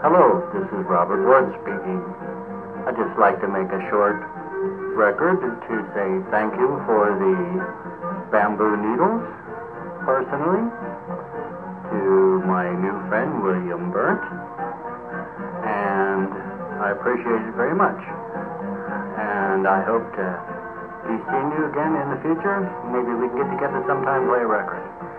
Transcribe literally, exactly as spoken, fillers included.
Hello, this is Robert Wirth speaking. I'd just like to make a short record to say thank you for the bamboo needles, personally, to my new friend, William Burt, and I appreciate it very much. And I hope to be seeing you again in the future. Maybe we can get together sometime and play a record.